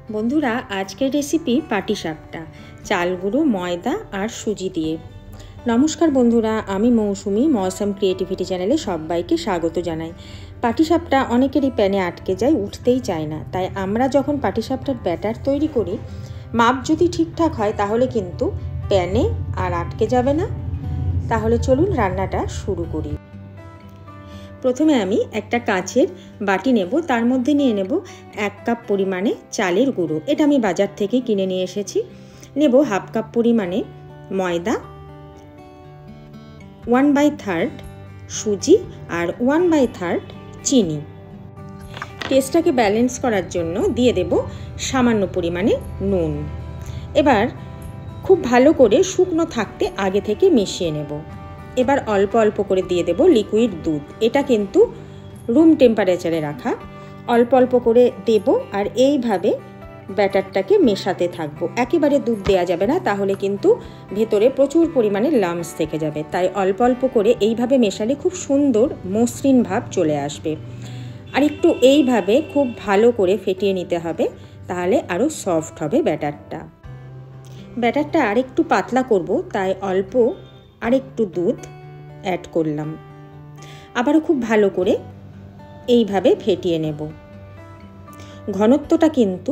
বন্ধুরা, আজকের রেসিপি পাটিসাপটা, চাল গুঁড়ো, ময়দা আর সুজি দিয়ে। নমস্কার বন্ধুরা, আমি মৌসুমি মৌসাম ক্রিয়েটিভিটি চ্যানেলে সবাইকে স্বাগত জানাই। পাটিসাপটা অনেকেরই প্যানে আটকে যায়, উঠতেই চায় না। তাই আমরা যখন পাটিসাপটার ব্যাটার তৈরি করি, মাপ যদি ঠিকঠাক হয় তাহলে কিন্তু প্যানে আর আটকে যাবে না। তাহলে চলুন রান্নাটা শুরু করি। প্রথমে আমি একটা কাচের বাটি নেব, তার মধ্যে নিয়ে নেব 1 কাপ পরিমাণে চালের গুঁড়ো। এটা আমি বাজার থেকে কিনে নিয়ে এসেছি। নেব 1/2 কাপ পরিমাণে ময়দা, 1/3 সুজি আর 1/3 চিনি। টেস্টটাকে ব্যালেন্স করার জন্য দিয়ে দেব সামান্য পরিমাণে নুন। এবার খুব ভালো করে শুকনো থাকতে আগে থেকে মিশিয়ে নেব। এবার অল্প অল্প করে দিয়ে দেব লিকুইড দুধ। এটা কিন্তু রুম টেম্পারেচারে রাখা। অল্প অল্প করে দেব আর এইভাবে ব্যাটারটাকে মেশাতে থাকবো। একেবারে দুধ দেওয়া যাবে না, তাহলে কিন্তু ভেতরে প্রচুর পরিমাণে লাম্পস থেকে যাবে। তাই অল্প অল্প করে এইভাবে মেশালে খুব সুন্দর মসৃণ ভাব চলে আসবে। আর একটু এইভাবে খুব ভালো করে ফেটিয়ে নিতে হবে, তাহলে আরও সফট হবে ব্যাটারটা। ব্যাটারটা আরেকটু পাতলা করব, তাই অল্প আরেকটু দুধ অ্যাড করলাম। আবারও খুব ভালো করে এইভাবে ফেটিয়ে নেব। ঘনত্বটা কিন্তু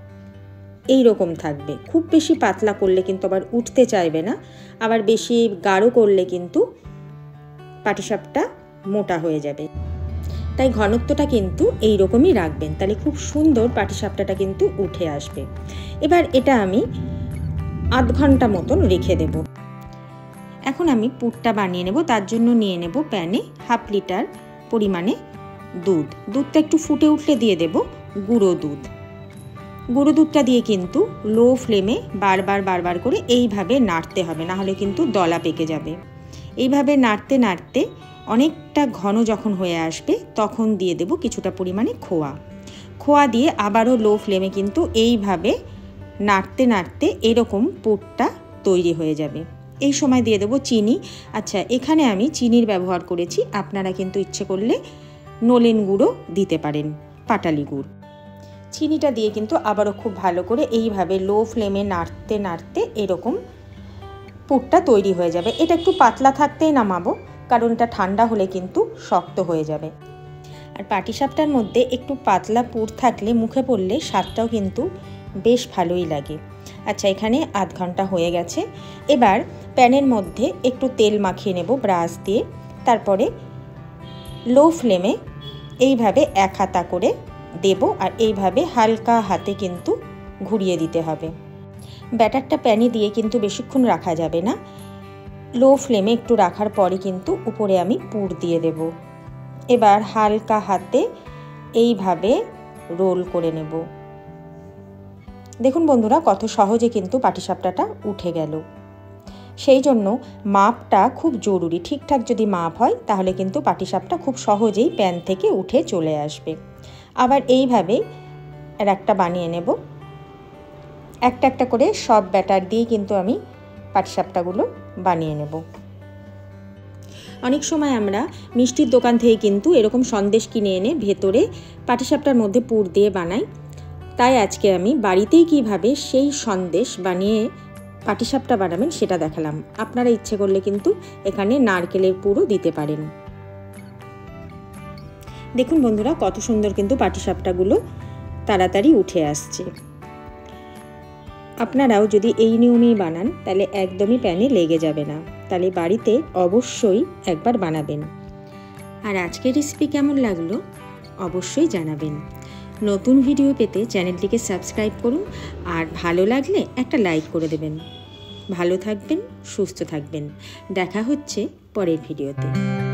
এই রকম থাকবে। খুব বেশি পাতলা করলে কিন্তু আবার উঠতে চাইবে না, আবার বেশি গাঢ় করলে কিন্তু পাটিসাপটা মোটা হয়ে যাবে। তাই ঘনত্বটা কিন্তু এই রকমই রাখবেন, তাহলে খুব সুন্দর পাটিসাপটাটা কিন্তু উঠে আসবে। এবার এটা আমি আধ ঘন্টা মতন রেখে দেব। এখন আমি পুরটা বানিয়ে নেব। তার জন্য নিয়ে নেব প্যানে 1/2 লিটার পরিমাণে দুধ। দুধটা একটু ফুটে উঠলে দিয়ে দেব গুঁড়ো দুধ। গুঁড়ো দুধটা দিয়ে কিন্তু লো ফ্লেমে বারবার করে এইভাবে নাড়তে হবে, না হলে কিন্তু দলা পেকে যাবে। এইভাবে নাড়তে নাড়তে অনেকটা ঘন যখন হয়ে আসবে, তখন দিয়ে দেব কিছুটা পরিমাণে খোয়া দিয়ে আবারও লো ফ্লেমে কিন্তু এইভাবে নাড়তে নাড়তে এরকম পুরটা তৈরি হয়ে যাবে। এই সময় দিয়ে দেবো চিনি। আচ্ছা, এখানে আমি চিনির ব্যবহার করেছি, আপনারা কিন্তু ইচ্ছে করলে নলেন গুঁড়ো দিতে পারেন, পাটালি গুড়। চিনিটা দিয়ে কিন্তু আবারও খুব ভালো করে এইভাবে লো ফ্লেমে নাড়তে নাড়তে এরকম পুরটা তৈরি হয়ে যাবে। এটা একটু পাতলা থাকতেই নামাবো, কারণ এটা ঠান্ডা হলে কিন্তু শক্ত হয়ে যাবে। আর পাটিসাপটার মধ্যে একটু পাতলা পুর থাকলে মুখে পড়লে স্বাদটাও কিন্তু বেশ ভালোই লাগে। আচ্ছা, এখানে আধ ঘন্টা হয়ে গেছে। এবার প্যানের মধ্যে একটু তেল মাখিয়ে নেব ব্রাশ দিয়ে। তারপরে লো ফ্লেমে এইভাবে 1 হাতা করে দেব, আর এইভাবে হালকা হাতে কিন্তু ঘুরিয়ে দিতে হবে। ব্যাটারটা প্যানে দিয়ে কিন্তু বেশিক্ষণ রাখা যাবে না। লো ফ্লেমে একটু রাখার পরে কিন্তু উপরে আমি পুর দিয়ে দেব। এবার হালকা হাতে এইভাবে রোল করে নেব। দেখুন বন্ধুরা, কত সহজে কিন্তু পাটিসাপটাটা উঠে গেল। সেই জন্য মাপটা খুব জরুরি। ঠিকঠাক যদি মাপ হয় তাহলে কিন্তু পাটিসাপটা খুব সহজেই প্যান থেকে উঠে চলে আসবে। আবার এইভাবে একটা বানিয়ে নেব। একটা একটা করে সব ব্যাটার দিয়ে কিন্তু আমি পাটিসাপটাগুলো বানিয়ে নেব। অনেক সময় আমরা মিষ্টির দোকান থেকে কিন্তু এরকম সন্দেশ কিনে এনে ভেতরে পাটিসাপটার মধ্যে পুর দিয়ে বানাই। তাই আজকে আমি বাড়িতেই কিভাবে সেই সন্দেশ বানিয়ে পাটিসাপটা বানাবেন সেটা দেখালাম। আপনারা ইচ্ছে করলে কিন্তু এখানে নারকেলের পুরও দিতে পারেন। দেখুন বন্ধুরা, কত সুন্দর কিন্তু পাটিসাপটাগুলো তাড়াতাড়ি উঠে আসছে। আপনারাও যদি এই নিয়মেই বানান তাহলে একদমই প্যানে লেগে যাবে না। তাহলে বাড়িতে অবশ্যই একবার বানাবেন। আর আজকের রেসিপি কেমন লাগলো অবশ্যই জানাবেন। নতুন ভিডিও পেতে চ্যানেলটিকে সাবস্ক্রাইব করুন, আর ভালো লাগলে একটা লাইক করে দেবেন। ভালো থাকবেন, সুস্থ থাকবেন। দেখা হচ্ছে পরের ভিডিওতে।